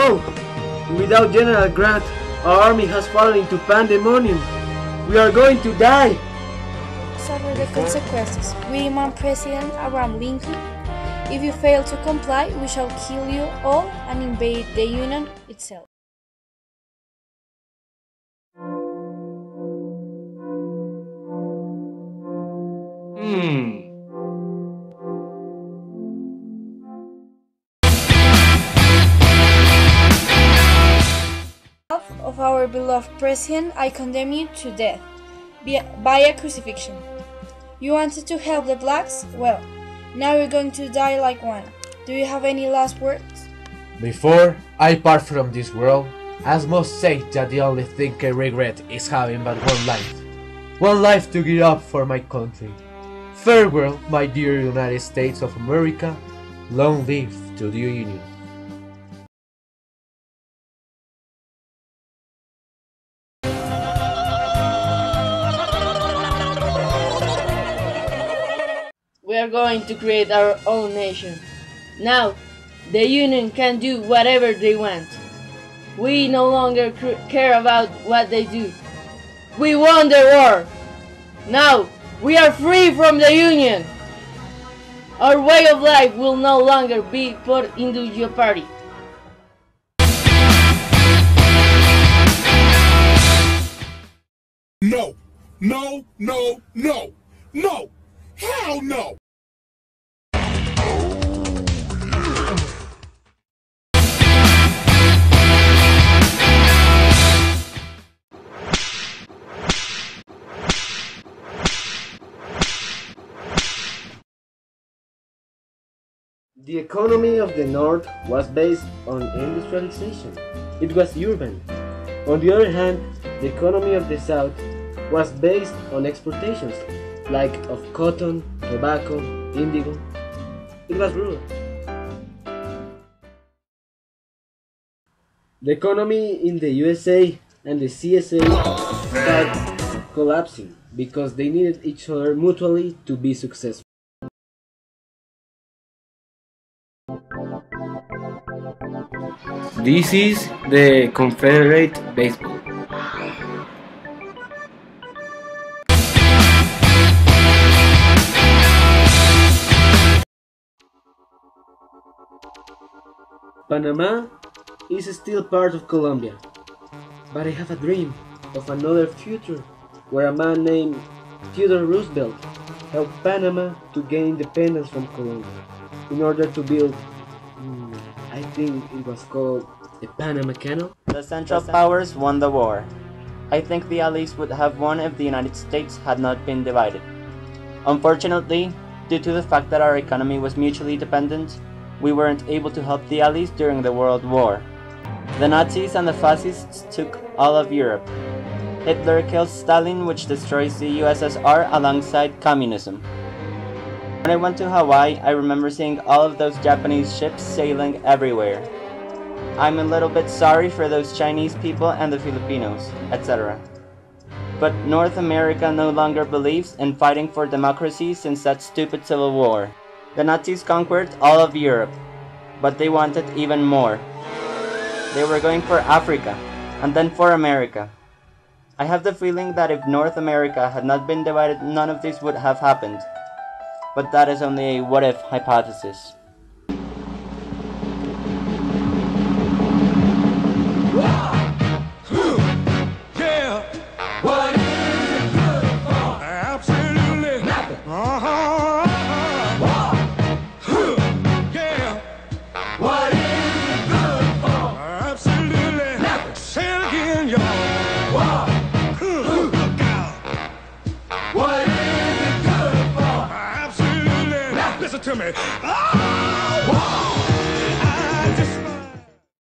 No! Without General Grant, our army has fallen into pandemonium. We are going to die! Suffer the consequences. We demand President Abraham Lincoln. If you fail to comply, we shall kill you all and invade the Union itself. Of our beloved president, I condemn you to death by a crucifixion. You wanted to help the blacks? Well, now you're going to die like one. Do you have any last words? Before I part from this world, I must say that the only thing I regret is having but one life. One life to give up for my country. Farewell, my dear United States of America. Long live to the Union. We are going to create our own nation. Now, the Union can do whatever they want. We no longer care about what they do. We won the war. Now, we are free from the Union. Our way of life will no longer be put into jeopardy. No, no, no, no, no, hell no! The economy of the North was based on industrialization. It was urban. On the other hand, the economy of the South was based on exportations, like of cotton, tobacco, indigo. It was rural. The economy in the USA and the CSA started collapsing because they needed each other mutually to be successful. This is the Confederate baseball. Panama is still part of Colombia, but I have a dream of another future where a man named Theodore Roosevelt helped Panama to gain independence from Colombia in order to build, I think it was called the Panama Canal. The Central Powers won the war. I think the Allies would have won if the United States had not been divided. Unfortunately, due to the fact that our economy was mutually dependent, we weren't able to help the Allies during the World War. The Nazis and the Fascists took all of Europe. Hitler kills Stalin, which destroys the USSR alongside communism. When I went to Hawaii, I remember seeing all of those Japanese ships sailing everywhere. I'm a little bit sorry for those Chinese people and the Filipinos, etc. But North America no longer believes in fighting for democracy since that stupid civil war. The Nazis conquered all of Europe, but they wanted even more. They were going for Africa, and then for America. I have the feeling that if North America had not been divided, none of this would have happened. But that is only a what-if hypothesis. Yeah, what is it good for? Absolutely nothing. Yeah, what is it good for? Absolutely nothing. Say it again, y'all. Look out. What is it good for? Absolutely nothing. Listen to me. Oh!